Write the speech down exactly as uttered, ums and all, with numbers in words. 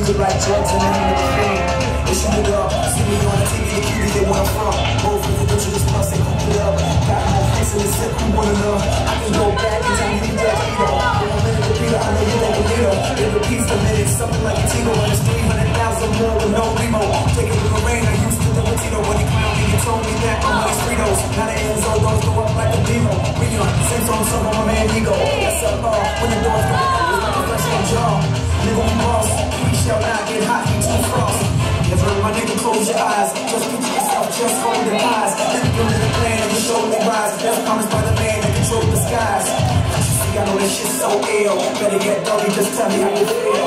good like drugs and the hand of a fan. They shoot it up, see me on the T V, the Q B, they want to front. Both with the bitch of this plus, they cook it up. Got more face in the sip, who wanna know? I can go back and tell me you that Vito. When I'm in the repeater, I know you don't believe it. It repeats the minutes, something like a Tino, and it's three hundred thousand more with no Remo. Take it with the rain, I used to live with Tito. When he clowned me, he told me that I'm on his Fritos. Now the ends all those go up like a demo. Reon, same song, some of my man Ego. That's up, uh, when the doors go up, it's like a fresh on jaw. Nigga, we boss, we shall not get hot, he too frost. Never my nigga, close your eyes. Just picture yourself, just hold the eyes. Then you go to the plan and you show me rise. That's promised by the man that control the skies. See, I know this shit's so ill. Better get dirty, just tell me how you feel.